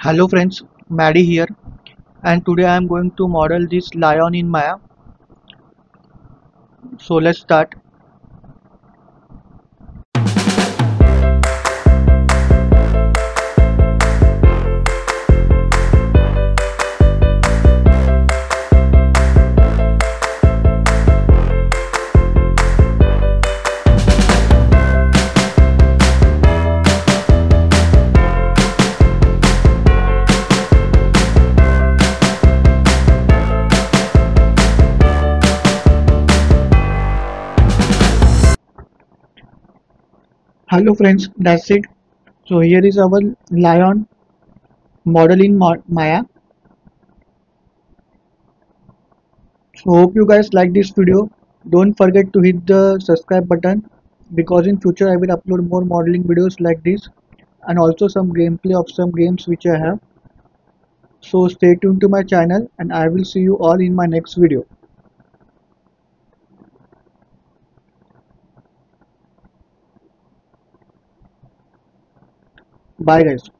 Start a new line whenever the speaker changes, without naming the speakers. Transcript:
Hello friends, Maddie here, and today I am going to model this lion in Maya. So let's start. Hello friends, that's it. So here is our lion model in Maya. So hope you guys like this video. Don't forget to hit the subscribe button because in future I will upload more modeling videos like this and also some gameplay of some games which I have. So stay tuned to my channel and I will see you all in my next video. Bye guys.